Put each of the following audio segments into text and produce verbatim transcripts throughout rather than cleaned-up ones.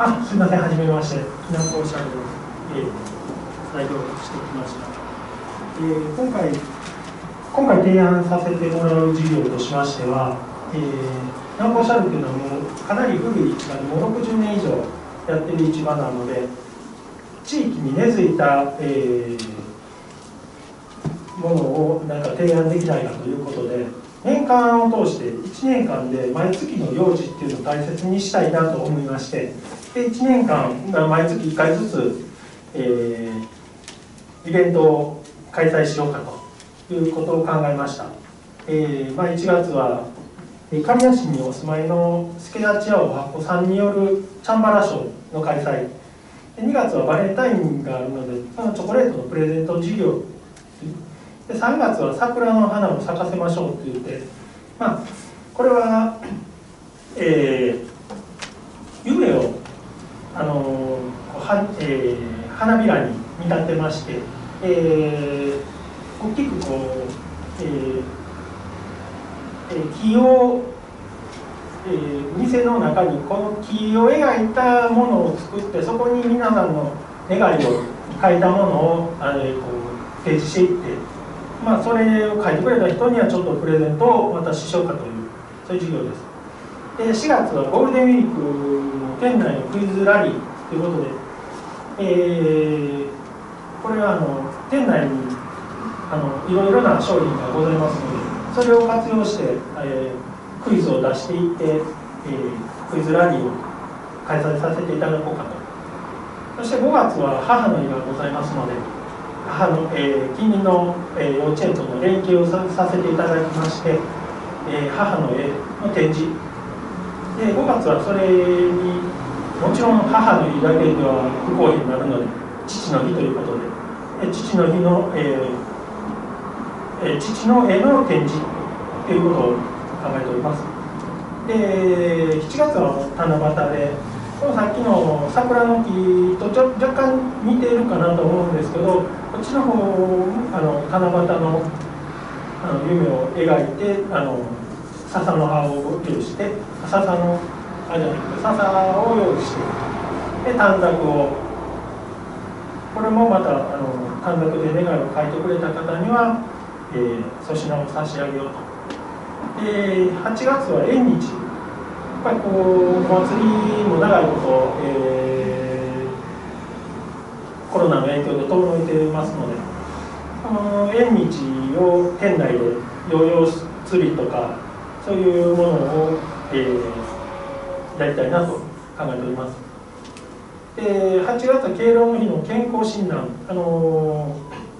あ、すみません、はじめまして、きなこ社の、えー、代表してきました。えー、今回、今回提案させてもらう事業としましては、えー、南光シャルというのはもうかなり古い市場で、もうろくじゅうねん以上やってる市場なので、地域に根付いた、えー、ものをなんか提案できないかということで、年間を通していちねんかんで毎月の行事っていうのを大切にしたいなと思いまして、でいちねんかん毎月いっかいずつ、えー、イベントを開催しようかということを考えました。えーまあ、いちがつは刈谷市にお住まいの助田千青和子さんによるチャンバラショーの開催、でにがつはバレンタインがあるので、そのチョコレートのプレゼント事業で、さんがつは桜の花を咲かせましょうと言って、まあ、これは、えー、夢を、あのーはえー、花びらに見立てまして、えー、大きくこう、えーえー、木を、えー、店の中にこの木を描いたものを作って、そこに皆さんの願いを書いたものを、あれこう提示していって、まあ、それを書いてくれた人にはちょっとプレゼントをお渡ししようかという、そういう事業です。でしがつはゴールデンウィークの店内のクイズラリーということで、えー、これはあの店内にあのいろいろな商品がございますので、それを活用して、えー、クイズを出していって、えー、クイズラリーを開催させていただこうかと。そしてごがつは母の日がございますので、母の、えー、近隣の、えー、幼稚園との連携を さ, させていただきまして、えー、母の絵の展示で、ごがつはそれにもちろん母の日だけでは不公平になるので、父の日ということで、えー、父の日の、えーえー、父の絵の展示ということを考えております。でしちがつは七夕で、このさっきの桜の木とちょ若干似ているかなと思うんですけど、こっちの方あの七夕のあの夢を描いて、あの笹の葉を用意して、笹のあじゃなくて笹を用意して、で短冊を、これもまたあの短冊で願いを書いてくれた方には、えー、粗品を差し上げようと。ではちがつは縁日、やっぱりこうお祭りも長いこと、えー、コロナの影響で遠のいていますので、あの縁日を店内でヨーヨー釣りとかそういうものを、えー、やりたいなと考えております。ではちがつは敬老の日の健康診断、あの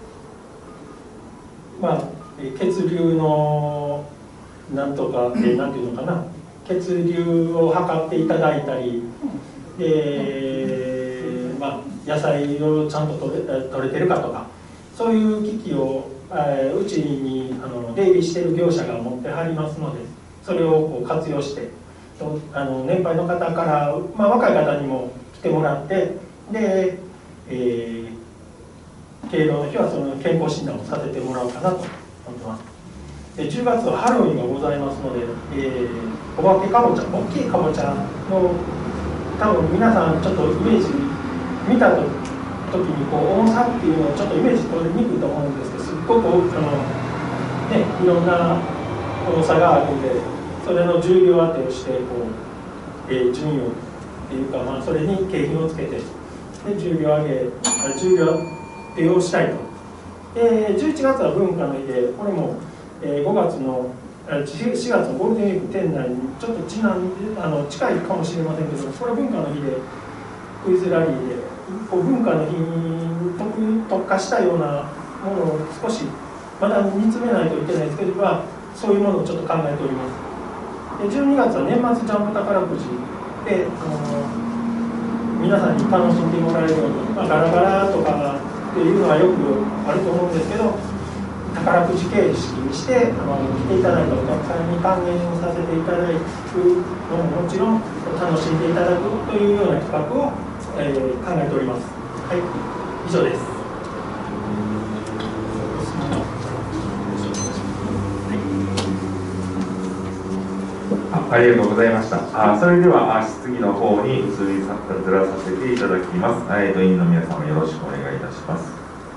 ー、まあ血流のなんとか、えー、なんていうのかな、血流を測っていただいたり、で、まあ、野菜をちゃんと取れ、取れてるかとか、そういう機器を、えー、うちにあの出入りしている業者が持ってはりますので、それをこう活用して、あの年配の方から、まあ、若い方にも来てもらって、で、えー、敬老の日はその健康診断をさせてもらおうかなと思ってます。でじゅうがつはハロウィンがございますので、えー、お化けかぼちゃ、大きいかぼちゃの、多分皆さんちょっとイメージ見た時にこう重さっていうのをちょっとイメージ取りにくいと思うんですけど、すっごくあの、ね、いろんな重さがあるので、それの重量当てをしてこう、えー、順位をっていうか、まあ、それに景品をつけて、で重量上げ重量当てをしたいと。でじゅういちがつは文化の日で、これもごがつのしがつのゴールデンウィーク店内にちょっとちなんであの近いかもしれませんけど、これは文化の日でクイズラリーでこう文化の日に 特, 特化したようなものを少しまだ見つめないといけないですけど、まあ、そういうものをちょっと考えております。でじゅうにがつは年末ジャンプ宝くじで、あの皆さんに楽しんでもらえるように、まあ、ガラガラとかっていうのはよくあると思うんですけど、宝くじ形式にしてあの来ていただいたお客さんに還元をさせていただくのももちろん楽しんでいただくというような企画を、えー、考えております。はい、以上です。 はい、あありがとうございました。あそれではあ質疑の方に移りずらさせていただきます。えー、と委員の皆様よろしくお願いいたします。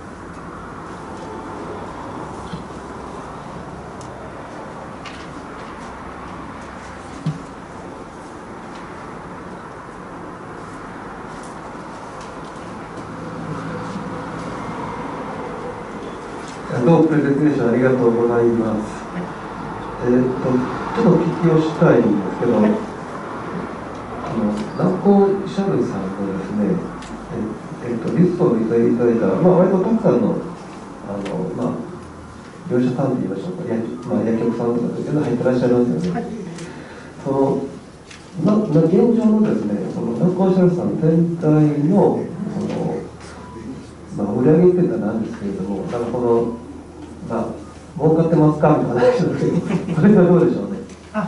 どうもプレゼンテーションありがとうございます。えー、っとちょっとお聞きをしたいんですけど、はい、あの南光シャルさんのですね、えー、っとリストをいただいた、まあ、割とたくさんのあの、まあ、業者さんといいましょうか、薬、まあ、薬局さんとかですけど入ってらっしゃるんですよね。はい、そのなな現状のですね、その南光シャルさん全体のその、まあ、売り上げって言ったらなんですけれども、なんかこのまあ、儲かってますかみたいな話なんですけど、それはどうでしょうね。 あ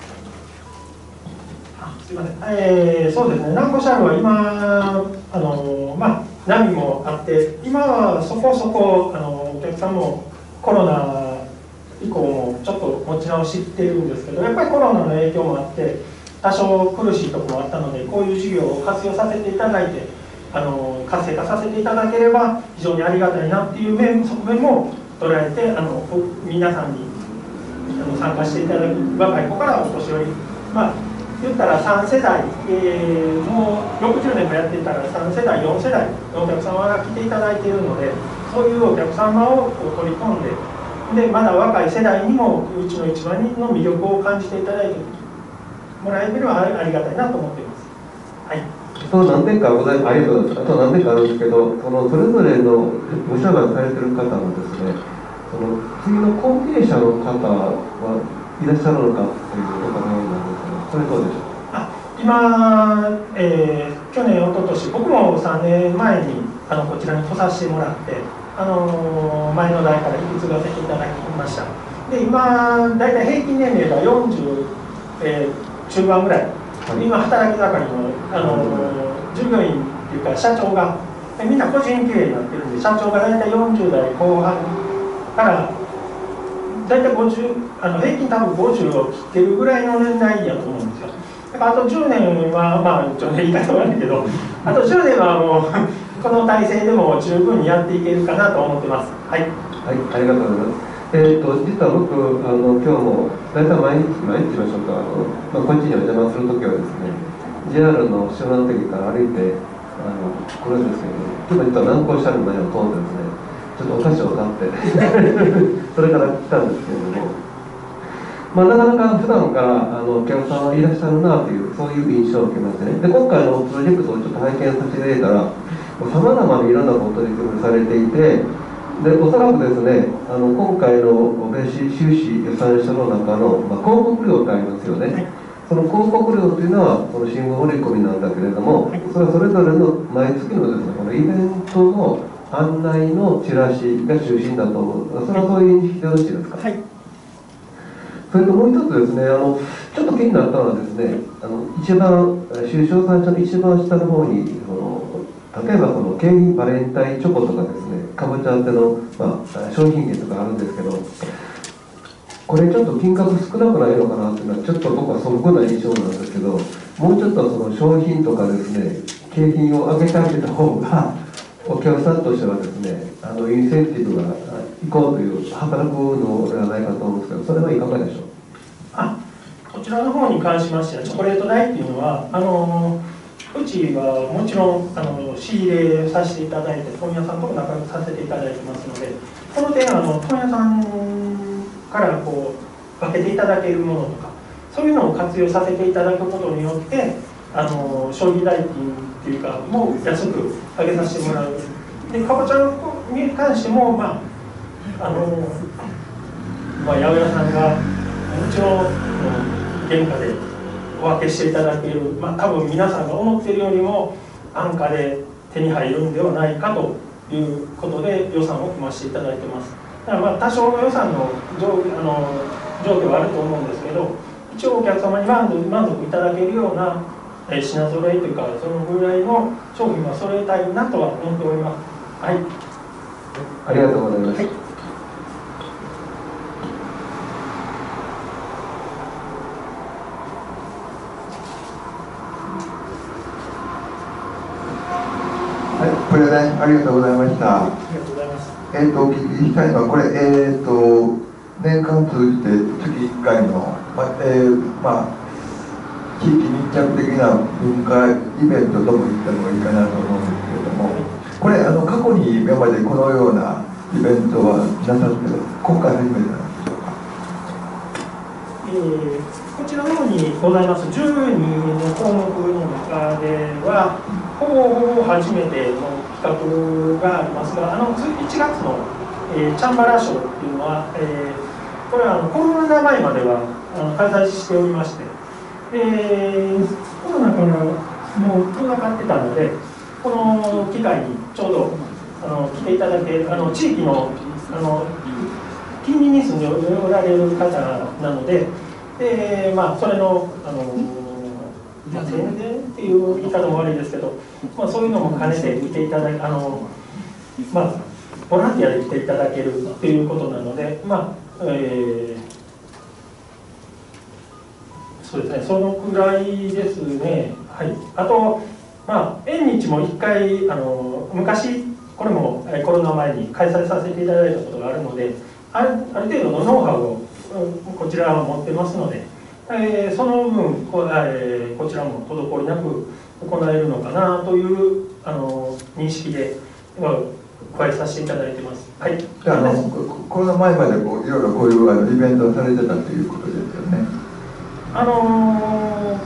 あすみません、えー、そうですね、南光シャルは今、あのまあ、波もあって、今はそこそこあのお客さんもコロナ以降もちょっと持ち直しっているんですけど、やっぱりコロナの影響もあって、多少苦しいところもあったので、こういう事業を活用させていただいて、あの活性化させていただければ、非常にありがたいなっていう面、側面も捉えて、あの皆さんにあの参加していただく、若い子からお年寄り、まあ、言ったらさん世代、えー、もうろくじゅうねんもやっていたらさん世代、よん世代のお客様が来ていただいているので、そういうお客様をこう取り込んで、でまだ若い世代にもうちの市場の魅力を感じていただいてもらえるのはありがたいなと思っています。はい、 その何点かございます。ありがとうございます。あと何点かあるんですけど、そのそれぞれのご商売されてる方のですね、その次の後継者の方はいらっしゃるのかというお考えなんですけど、それどうでしょうか。 あ今、えー、去年、おととし、僕もさんねんまえにあのこちらに来させてもらって、あの前の代から引き継がせていただきました。で今、大体平均年齢がよんじゅう、えー、中盤ぐらい、はい、今、働き盛りの、あの従業員っていうか、社長が、みんな個人経営になってるんで、社長が大体よんじゅう代後半から大体ごじゅう、あの平均多分ごじゅうを切ってるぐらいの年代やと思うんですよ。だからあとじゅうねんは、まあ、ちょっと言い方悪いけど、あとじゅうねんはもう、この体制でも十分にやっていけるかなと思ってます。はい。はい、 ありがとうございます。えーと、実は僕、あの今日も大体毎日、毎日言いましょうか、あの、まあ、こっちにお邪魔するときはですね、ジェイアール の湘南駅から歩いてあの来るんですけど、ちょっと実は南光シャルの前を通ってですね、ちょっとお菓子を買ってそれから来たんですけれども、まあ、なかなか普段からあのお客さんはいらっしゃるなという、そういう印象を受けましてね。で、今回のプロジェクトをちょっと拝見させていただいたら、さまざまにいろんなことに取り組みされていて、でおそらくですね、あの今回の米収支予算書の中の、まあ、広告料ってありますよね。はい、その広告料というのはこの新聞織り込みなんだけれども、はい、それはそれぞれの毎月のですね、このイベントの案内のチラシが中心だと思う。それはそういう認識でよろしいですか。はい、それともう一つですね、あのちょっと気になったのはですね、あの一番収支予算書の一番下の方にその例えばその景品バレンタインチョコとかですね、かぼちゃ宛ての、まあ、商品券とかあるんですけど、これちょっと金額少なくないのかなっていうのはちょっと僕は素朴な印象なんですけど、もうちょっとその商品とかですね、景品を上げてあげた方がお客さんとしてはですね、あのインセンティブがいこうという働くのではないかと思うんですけど、それはいかがでしょう。 あ、こちらの方に関しましては、チョコレート代っていうのは、あのうちはもちろんあの仕入れさせていただいて、問屋さんと仲良くさせていただいてますので、この点あの問屋さんからこう分けていただけるものとか、そういうのを活用させていただくことによって、あの消費代金っていうかもう安く上げさせてもらう。でかぼちゃに関しても、まああのまあ、八百屋さんがもちろん原価でお分けしていただける、まあ、多分皆さんが思っているよりも安価で手に入るんではないかということで予算を組ませていただいてます。だからまあ多少の予算の上あの上下はあると思うんですけど、一応お客様に満足、満足いただけるような品揃えというか、そのぐらいの商品は揃えたいなとは思っております。はい、 ありがとうございます。はい、 はい、プレゼンありがとうございました。 ありがとうございます。 えっ、と、お聞きしたいのは、これ、えっ、と、年間通じて月いっかいの、まえーまあ、地域密着的な文化イベントとも言ってもいいかなと思うんですけれども、これ、あの過去に今までこのようなイベントはなさって、今回初めてなんでしょうか。 えーこちらの方にございますじゅうにの項目の中では、ほぼほぼ初めての企画がありますが、あのいちがつの、えー、チャンバラショーっていうのは、えー、これはあのコロナ前まではあの開催しておりまして、えー、コロナからもう遠ざかってたので、この機会にちょうどあの来ていただける、あの地域のあの近隣に住んでおられる方なので、でまあ、それの、あのまあ、宣伝っていう言い方も悪いですけど、まあ、そういうのも兼ねて見ていただいて、あの、まあ、ボランティアで来ていただけるっていうことなので、まあえー、そうですね、そのくらいですね。はい、あと、まあ、縁日もいっかいあの昔、これもコロナ前に開催させていただいたことがあるので、ある、ある程度のノウハウをこちらは持ってますので、えー、その分こ、えー、こちらも滞りなく行えるのかなというあの認識で加えさせていただいてます。はい。 あのコロナ前までこういろいろこういうあのイベントをされてたということですよね。 あのー、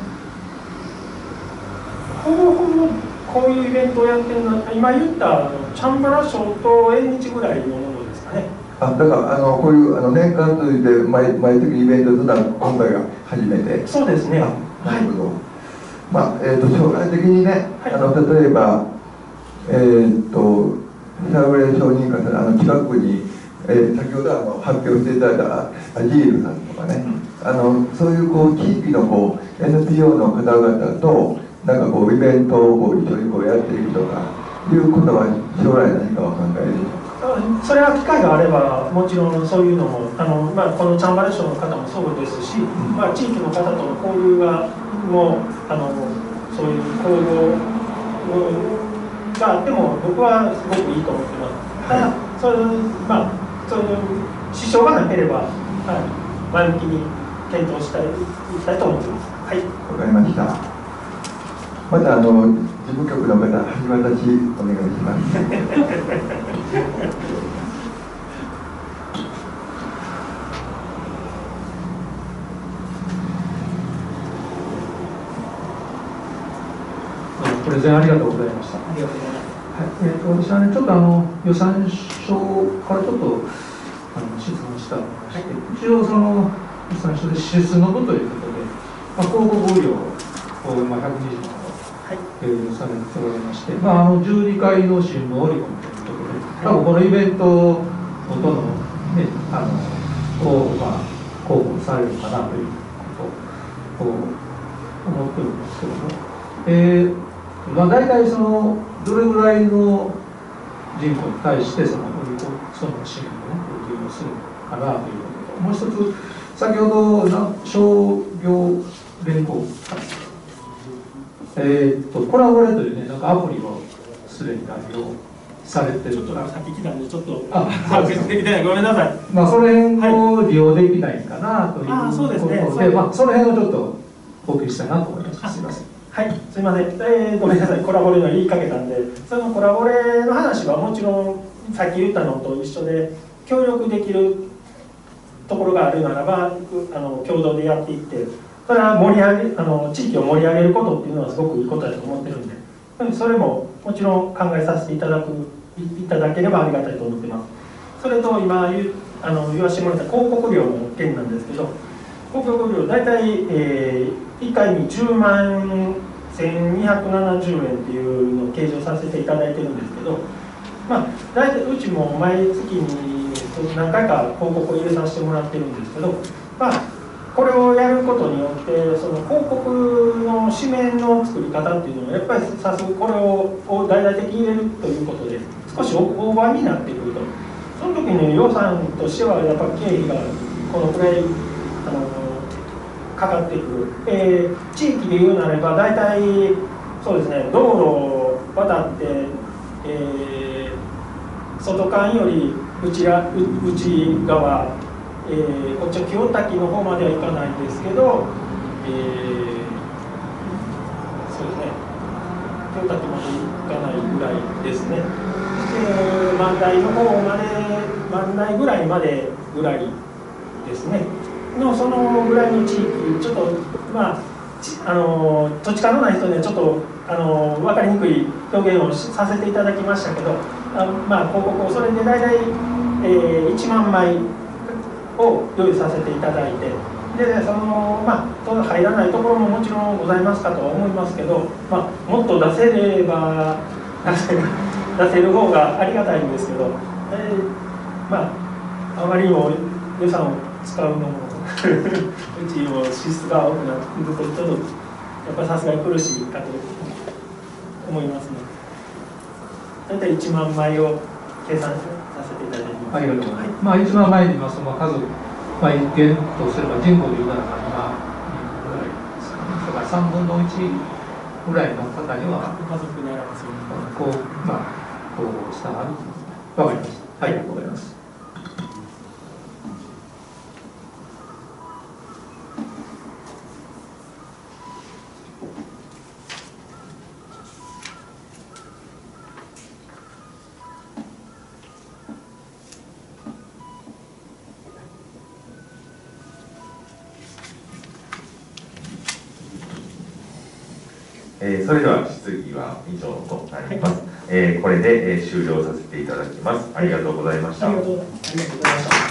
ほぼほぼこういうイベントをやってるのは今言ったあのチャンバラショーと縁日ぐらいのものですかね。 あ、だからあのこういうあの年間通じて毎毎月イベントというのは今回が初めて。 そうですね。 なるほど。はい、まあえっ、ー、と将来的にね、はい、あの例えばえっ、ー、とサーブレー承認化されあの近くに、えー、先ほどあの発表していただいたアジールさんとかね、あのそういうこう地域のこう エヌピーオー の方々となんかこうイベントをこう一緒にこうやっていくとかいうことは将来何かお考えでしょうか。 それは機会があればもちろんそういうのもあの、まあ、このチャンバレ賞の方もそうですし、まあ、地域の方との交流がもあのそういう交流があっても僕はすごくいいと思ってます。ただそういうまあそういう支障がなければ、はい、前向きに検討したいいきたいと思ってます。はい。 わかりました。またあの事務局の方、橋渡しお願いします。 プレゼンありがとうございました。 ありがとうございます。 はい、えーと、私はね、ちょっとあの予算書からちょっとあの質問したのがありまして、はい、一応その予算書で支出の部ということで、まあ、広告料をまあひゃくにじゅうまんはい、 えー、されておりまして、まあ、あのじゅうにかいの新聞を織り込むということで、多分このイベントとの、ね、あのを、まあ、広報されるかなということを思っておるんですけども、えーまあ、大体そのどれぐらいの人口に対してそのその資源を、ね、利用するかなということと、もう一つ先ほど商業連合えー、とコラボレというね、なんかアプリをすでに代表されてる。 ちょっとさっき来たんで、ちょっとあ、 把握できてない、ごめんなさい。 まあ、その辺を利用できないかなということで、 はい、 で、まあ、その辺をちょっとお聞きしたいなと思います。すみません。 はい、すみません、えー、ごめんなさい、コラボレの言いかけたんで、そのコラボレの話はもちろん、さっき言ったのと一緒で、協力できるところがあるならば、あの共同でやっていって。それは盛り上げあの地域を盛り上げることっていうのはすごくいいことだと思ってるんで、それももちろん考えさせていただくいただければありがたいと思ってます。それと今言あの言わせてもらった広告料の件なんですけど、広告料大体、えー、いっかいにじゅうまんせんにひゃくななじゅうえんっていうのを計上させていただいてるんですけど、まあ大体うちも毎月に何回か広告を入れさせてもらってるんですけど、まあこれをやることによってその広告の紙面の作り方っていうのをやっぱりさすこれを大々的に入れるということで少しオーバーになってくると、その時の予算としてはやっぱり経費がこのくらいあのかかってくる、えー、地域で言うなれば大体そうですね、道路を渡ってえー、外間より内ら内側、えー、こっちは清滝の方までは行かないんですけど、えー、そうですね、清滝まで行かないぐらいですね。で万代の方まで万代ぐらいまでぐらいですねのそのぐらいの地域、ちょっとまああの土地勘のない人にはちょっとあの分かりにくい表現をさせていただきましたけど、あまあ広告をそれで大体、えー、いちまんまいを用意させていただいて、でそのまあ入らないところももちろんございますかとは思いますけど、まあ、もっと出せれば出せ出せる方がありがたいんですけど、えー、まああまりにも予算を使うのもうちも支出が多くなってくるとちょっとやっぱりさすがに苦しいかと思いますので、大体いちまんまいを計算させていただいています。 ありがとうございます。まあいちまんまいで言いますと、まあ、数、まあ、一件とすれば人口でいうならば今ぐらいですかね。だからさんぶんのいちぐらいの方には家族であらばそういうこうまあこうしたがる。わかりました。ありがとうございます。 えー、それでは質疑は以上となります。はい、えー、これで、えー、終了させていただきます。ありがとうございました。 ありがとうございました。